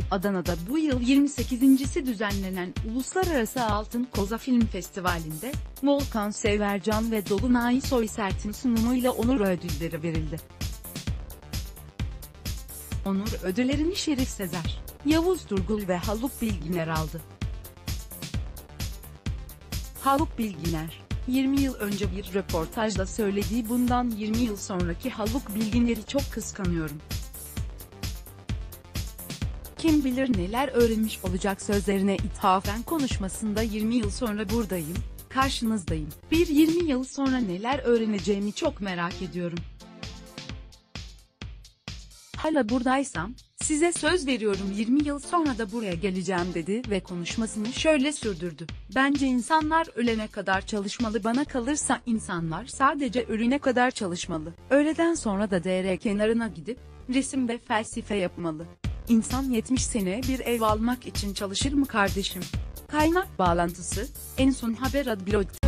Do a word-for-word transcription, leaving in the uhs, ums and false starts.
Adana'da bu yıl yirmi sekizincisi düzenlenen Uluslararası Altın Koza Film Festivali'nde, Volkan Severcan ve Dolunay Soysert'in sunumuyla onur ödülleri verildi. Onur ödüllerini Şerif Sezer, Yavuz Turgul ve Haluk Bilginer aldı. Haluk Bilginer, yirmi yıl önce bir röportajda söylediği "Bundan yirmi yıl sonraki Haluk Bilginer'i çok kıskanıyorum. Kim bilir neler öğrenmiş olacak" sözlerine ithafen konuşmasında "yirmi yıl sonra buradayım, karşınızdayım. Bir yirmi yıl sonra neler öğreneceğimi çok merak ediyorum. Hala buradaysam, size söz veriyorum yirmi yıl sonra da buraya geleceğim" dedi ve konuşmasını şöyle sürdürdü: "Bence insanlar ölene kadar çalışmalı, bana kalırsa insanlar sadece ölüne kadar çalışmalı. Öğleden sonra da dere kenarına gidip, resim ve felsefe yapmalı. İnsan yetmiş sene bir ev almak için çalışır mı kardeşim?" Kaynak bağlantısı: En Son Haber Adblog.